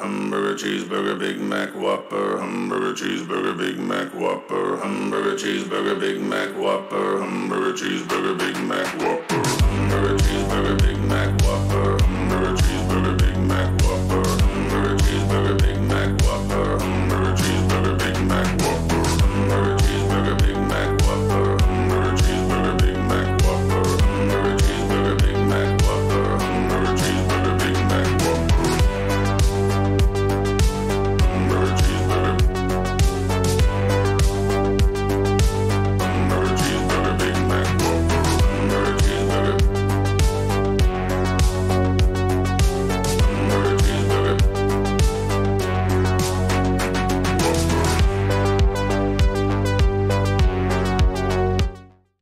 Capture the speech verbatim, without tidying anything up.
Hamburger, cheeseburger, Big Mac, Whopper. Hamburger, cheeseburger, Big Mac, Whopper. Hamburger, cheeseburger, Big Mac, Whopper. Hamburger, cheeseburger, Big Mac, Whopper. Hamburger, cheeseburger, Big Mac, Whopper.